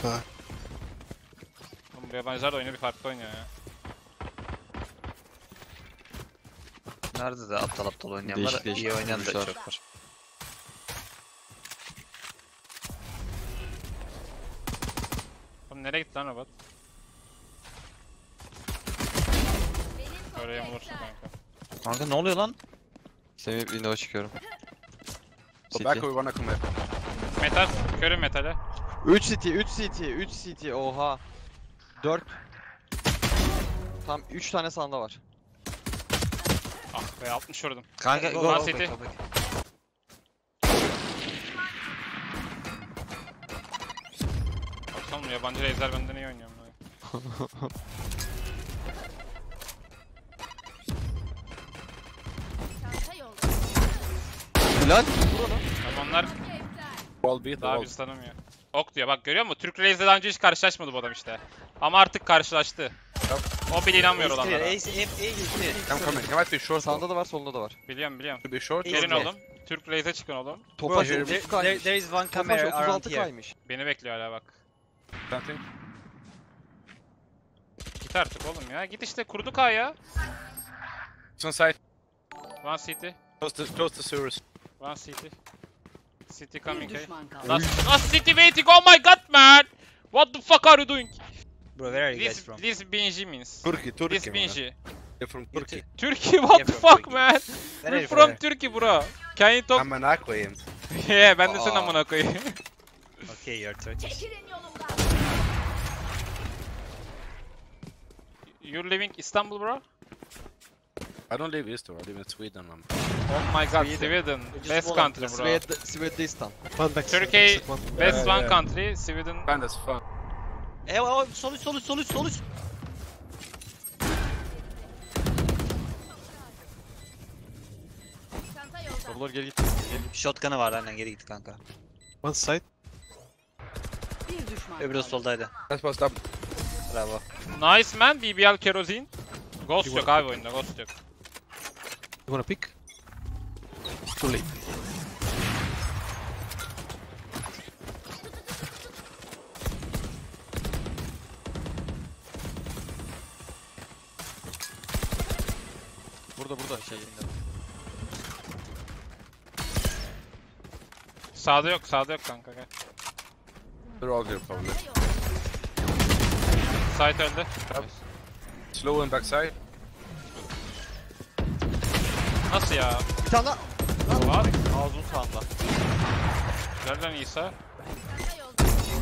far. Oğlum bu yabancılar da oyunu bir farklı oynuyor ya. Nerede de aptal aptal oynayan var, Değişik iyi oynayan da oyuncular. çok var. Oğlum nereye gitti lan robot? Oraya mı vursun kanka? Kanka ne oluyor lan? Semih window'a çıkıyorum. Go City. back or we wanna come back? Metal, körüm metale. 3 city, 3 city, 3 city. Oha. 4. Tam 3 tane sanda var. Ah be 60 vurdum. Kanka Go, go Man go City. go, go. Baksana yabancı Razer benden iyi oynuyor. Lan. Onlar Wall beat, daha wall. bizi tanımıyor. Ok diyor bak görüyor musun? Türk Raze'de daha önce hiç karşılaşmadı bu adam işte. Ama artık karşılaştı. O bile inanmıyor Ace clear, olanlara. Ace, clear. I'm coming. He might be short. Sağında da var, solunda da var. Biliyorum. To be short. Gelin Ace oğlum. Türk Raze'e çıkın oğlum. Topaç here- 30 There, kaymış. there is one Topaç camera around 36 here. kaymış. Beni bekliyor hala bak. Something. Git artık oğlum ya. Git işte kurduk ha ya. It's on site. One city. Close to sewers. One city. City coming Bir hey. düşman kaldı. Last city waiting. Oh my god man. What the fuck are you doing? Bro, where are you guys This from? this Binji means. Turkey, Turkey. This man. Binji. You're from Turkey. Turkey what Yeah, the from fuck Turkey. man? Where are We're you from Turkey bro. Can you talk? I'm an Aquarium. Yeah ben de senin Aa. amına koyayım. Okay, you're Turkish. Çekilin yolumdan. You're living Istanbul bro? I don't live East, I live in Sweden, man. Oh my god Sweden. Sweden. Just Best follow country bro. Swedistan. Turkey best Yeah, one yeah. country. Sweden. Man, that's fun. Sol üst. Çanta yolda. Sorular geri git. Shotgun'ı var aynen, geri git kanka. One side. Bir düşman Öbürü de kaldı. soldaydı. That's what's up. Bravo. Nice man. BBL kerosene. Ghost yok abi oyunda. Ghost yok. You wanna pick? Too late. Burada şeyinde. Sağda yok kanka gel. They're all here, probably. Site öldü. Slow and backside. Nasıl ya? Bir tane daha. Var. Ağzının sağında. Nereden İsa? Çanta yolda.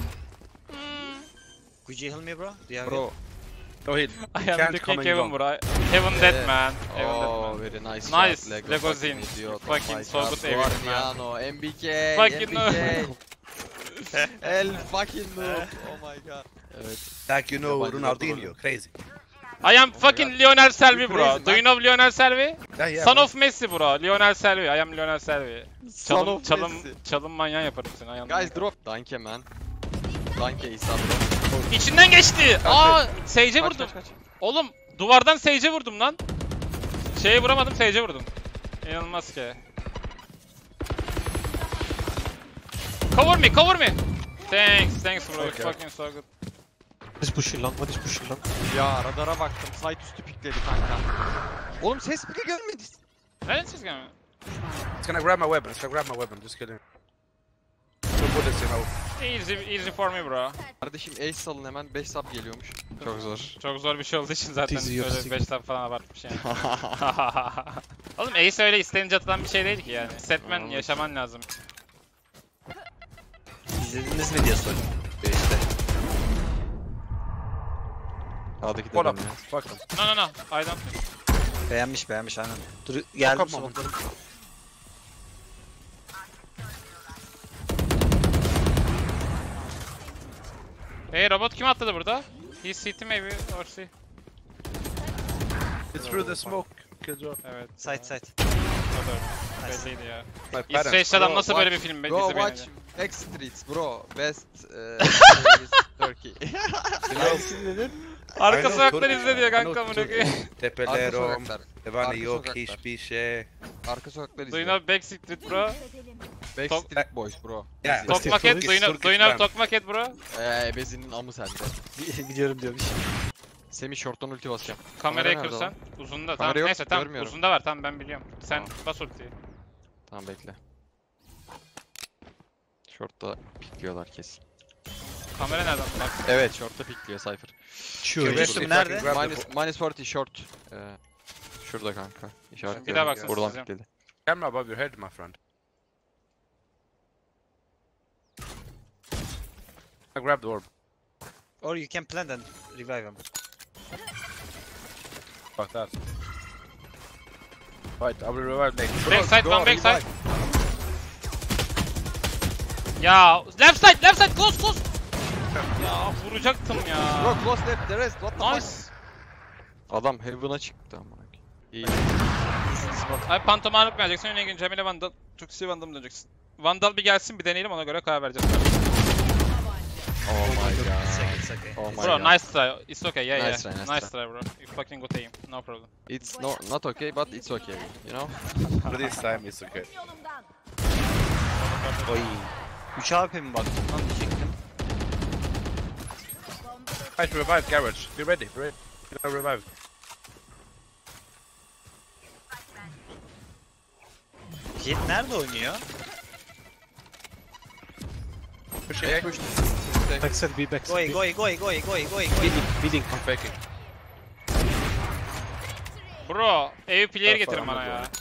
Could you heal me bro? Do you have Bro. No hit. I am Can't looking come in Kevin long. bro. Heaven dead man. Heaven Oh, dead man. very nice. Nice, shot, Lego Legozin. fucking idiot. Fucking my so God. good everything, man. Guardiano, MBK, Fucking MBK. El fucking noob. Oh my god. Evet. Like you know Yabancı Ronaldinho, crazy. I am fucking Lionel Selvi You bro. crazy, Do you man. know Lionel Selvi? Yeah, yeah. Son man. of Messi bro. Lionel Selvi. I am Lionel Selvi. Son of Çalım Messi. çalım manyağı yaparım seni ayağından. Guys drop. Danke man. Danke İsa bro. İçinden geçti. Aa, Sage'e Kaç, vurdum. kaç. Oğlum duvardan Sage'e vurdum lan. Şeye vuramadım, Sage'e vurdum. İnanılmaz ki. Cover me. Thanks bro. Okay. Fucking so good. What is pushing long? What is pushing long? Ya radara baktım. Site üstü pikledi kanka. Oğlum ses bile gelmedi. Nereden siz gelmiyor? It's gonna grab my weapon, just kidding. Two bullets, you know. Easy for me bro. Kardeşim ace salın hemen 5 sub geliyormuş. Çok zor. Çok zor bir şey olduğu için zaten Easy yok, böyle easy. 5 tane falan abartmış yani. Oğlum Ace öyle istenince atılan bir şey değil ki yani. Setmen, Anladım. yaşaman lazım. İzlediniz mi diye soruyorum. İşte. Sağdaki Hold de up. ya. Fuck them. No. I don't. Beğenmiş aynen. Dur geldim Come sonra. on. Hey robot kim atladı burada? He's city maybe or C. It's through the smoke. Killjoy. Evet. Side. O da Nice. belliydi ya. My parents. İsveçli adam Bro, nasıl böyle bir watch- film Go dizi watch beğeniyor? Backstreets bro. Best series Turkey. Arka I know sokaklar Turkish, izle diyor I know kanka amına Turkish. koyayım. Arka Tepelerom, sokaklar. Devane Arka yok, sokaklar. hiçbir şey. Arka sokaklar Do you izliyor. know Backstreet bro? Edelim. Backstreet Boys bro. Yeah. Tok- Tokmak et, Turkish- do you know Turkish band. tokmak et bro? Ebezinin amı sende. Gidiyorum diyormuş. Semih short'tan ulti basacağım. Kamerayı nerede kırsan. Uzunda tamam Kamera yok, neyse tamam görmüyorum. uzunda var tamam ben biliyorum. Sen Tamam. bas ultiyi. Tamam bekle. Short'ta pikliyorlar kesin. Kamera nereden bak? Evet short'ta pikliyor Cypher. Sure. If Restum I nerede? can grab the Minus 40 short. Şurada kanka. İşaret Bir daha baksana buradan size. pikledi. camera above your head, my friend. I grab the orb. Or you can plant and revive him. About that. Right, I will revive next. Backside one backside. Ya left side close. Ya vuracaktım ya. Bro close left the rest. What the Nice. fuck? Adam heaven'a çıktı ama. İyi. Abi pantomime yapmayacaksın. Önüne gün Cemile Vandal. Çok iyi Vandal mı döneceksin? Vandal bir gelsin bir deneyelim ona göre karar vereceğiz. Oh my It's okay, god. it's okay. Oh my Bro god. nice try. It's okay yeah Nice yeah. try, nice Nice try bro. You fucking good aim. No problem. It's not okay but it's okay. You know? For this time, it's okay. Yolumdan. Oy. 3 AP mi baktın lan diyecektim. Right, revive garage. Be ready. Be ready. Revive. Jet nerede oynuyor? Push it. Push. Backside, B backside. Go. Bleeding. I'm faking. Bro, ev player Daha getirin sonra bana ya. anladım.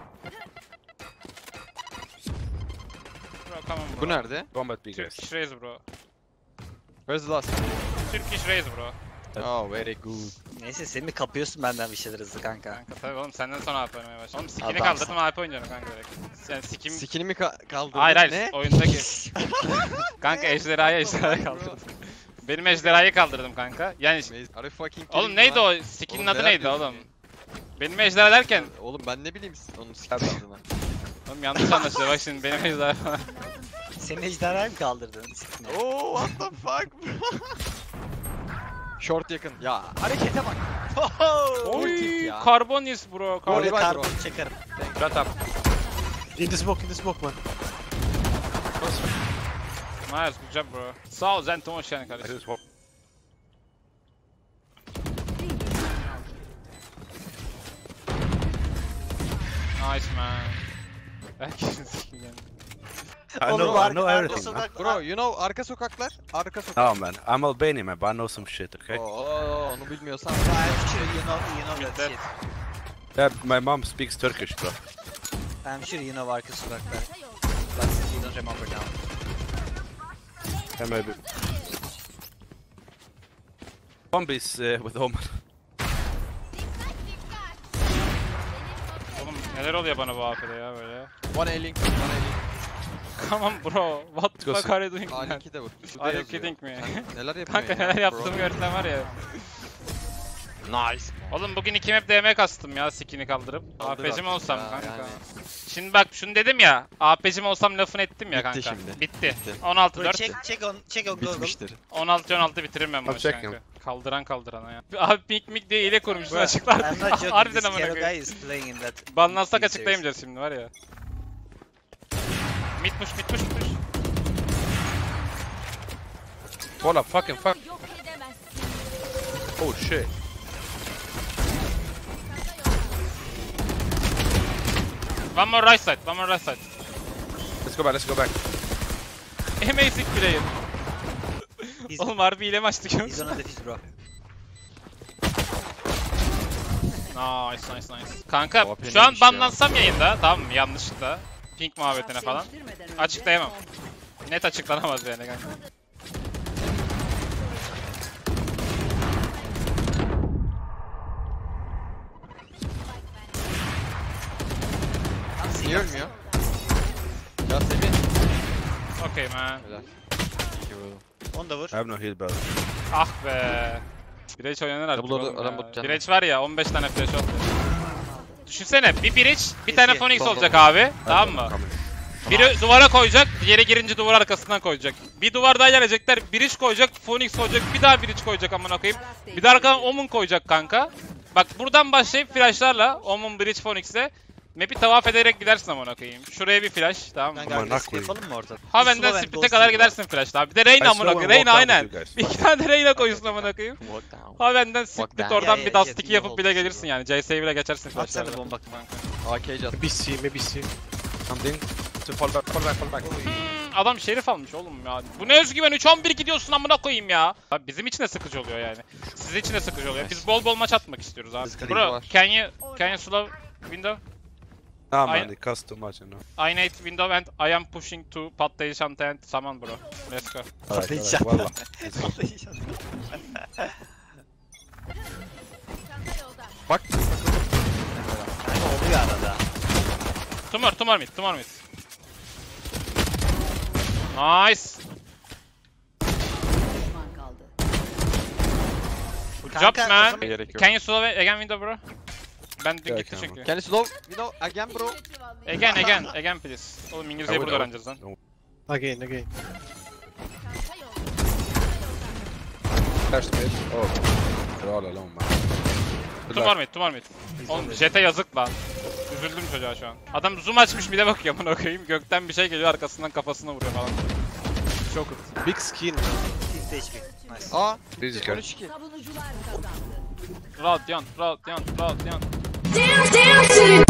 Bro, come on bro. Bu nerede? Bomb at B, guys. Turkish Raze bro. Where's the last? Turkish Raze bro. Oh very good. Neyse sen mi kapıyorsun benden bir şeyler hızlı kanka. Kanka tabii oğlum senden sonra AP oynamaya başladım. Oğlum skin'i Adamsın. kaldırdım AP oynuyorum kanka direkt. Sen skin... Skin'i mi kaldırdın? Hayır Ne? oyundaki. Kanka ejderhayı kaldırdım. Benim ejderhayı kaldırdım kanka. Yani Are you fucking kidding oğlum me neydi lan? o? Skin'in Oğlum, adı neler neydi diyorsun oğlum? ya? Benim ejderha derken Oğlum ben ne bileyim onun skin adını. oğlum yanlış anlaşılıyor bak şimdi benim ejderha falan. Senin ejderhayı mı kaldırdın? Oh what the fuck bro? Short yakın. Ya harekete bak. Oy tip ya. Carbonis bro. Oraya Carbon. bak. Karbon çekerim. Shut up. In the smoke, man. Nice good job bro. Sağ ol Zenton hoş geldin I kardeşim. just hope. Nice man. Herkesin skin geldi. I Oğlum, know, I know arka everything, man. sokak- Bro you know arka sokaklar? Arka sokak. No, man. I'm Albanian, man, but I know some shit, okay? Oo onu bilmiyorsan. I'm sure you know that That- shit. Yeah, my mom speaks Turkish, bro. I'm sure you know arka sokaklar. Kısa yol. But you don't remember now. Yeah, maybe. Zombies with Omen. Oğlum neler oluyor bana bu AP'de ya böyle. One A-Link. One A-Link. Come on bro. What the fuck are you doing man? A-Link'i de vur. Suda Are you yazıyor. kidding me? Sen neler yapıyorsun Kanka ya, neler bro? yaptığımı görsen var ya. Nice. Oğlum bugün 2 map DM kastım ya skin'i kaldırıp. Kaldır AP'cim artık olsam ya, kanka. yani. Şimdi bak şunu dedim ya. AP'cim olsam lafını ettim ya Bitti kanka. şimdi. Bitti. Bitti. 16-4. Check on Google. Bitmiştir. 16-16 bitiririm ben bu Abi maçı check kanka. him. Kaldıran ya. Abi pink mik diye hile kurmuşsun Bro, açıklar. I'm not joking. Harbiden This amına Kero koyayım. guy is playing in that. Banlansak Serious. açıklayamayacağız şimdi var ya. Mid push. Hold up, fucking fuck. Yok edemezsin. Oh shit. One more right side. Let's go back. Amazing player. He's, Oğlum harbi hile mi açtık ya? he's on a defuse bro. Nice. Kanka OP şu an neymiş ya? banlansam yayında tamam mı yanlışlıkla. Pink muhabbetine falan. Değiştirmeden önce Açıklayamam. son- Net açıklanamaz yani kanka. Niye ölmüyor? Ya Semih. Okay man. Helal. İyi vurdu. Onu da vur. I have no heal, bro. Ah be. Breach oynanır artık Double oğlum adam ya. bot Breach var ya 15 tane flash oldu. Düşünsene bir Breach bir Easy. tane Phoenix Tamam. olacak abi. Tamam mı? Coming. Biri duvara koyacak, diğeri girince duvar arkasından koyacak. Bir duvar daha gelecekler, Breach koyacak, Phoenix koyacak, bir daha Breach koyacak amına koyayım. Bir de arkadan Omen koyacak kanka. Bak buradan başlayıp flashlarla Omen, Breach, Phoenix'le Map'i tavaf ederek gidersin amına koyayım. Şuraya bir flash, tamam mı? Kanka Aman agresif koyayım. yapalım mı ortada? Haven'den Slow and split'e go kadar slow. gidersin flash abi. Bir de Reyna I amına slow koyayım. and walk Reyna down aynen. with you guys. Bir tane Reyna koyuyorsun amına koyayım. Walk down. Haven'den Walk split down. oradan Yeah, bir yeah, dust 2 yeah, yapıp bile hold gelirsin yani. CS'ye bile geçersin At sen de flash'larla. bomba kanka. AK at. Maybe C, maybe C. Something. To fall back, fall back, fall back. Adam şerif almış oğlum ya. Bu ne özgüven 3-11 gidiyorsun amına koyayım ya. Abi bizim için de sıkıcı oluyor yani. Sizin için de sıkıcı oluyor. Biz bol bol maç atmak istiyoruz abi. Sıkıntı Bro, var. can you slow window? Nah man, I- it costs too much, you know. I need window and I am pushing to patlayıcı and summon bro. Let's go. Alright, alright, wallah. Çanta yolda. Bak. Kanka oluyor arada. Tumor mid. Nice. Düşman kaldı. Good Kanka, job man. o zaman- Gerek yok. Can you slow again window bro? Ben dün Yeah, gitti I can, çünkü. Can you slow? Window again bro. Again please. Oğlum İngilizceyi I burada will- öğreneceğiz lan. Again. Çanta yolda. Flash mid. Oh. They're all alone, man. Good luck. Tumor mid. Oğlum Jet'e yazık lan. Üzüldüm çocuğa şu an. Adam zoom açmış bir de bakıyor amına koyayım. Gökten bir şey geliyor arkasından kafasına vuruyor falan. Çok kötü. Big skin. Biz de hiçbir. Nice. Aa. Easy guy. 13-2. Savunucular kazandı. Radyant. Down to the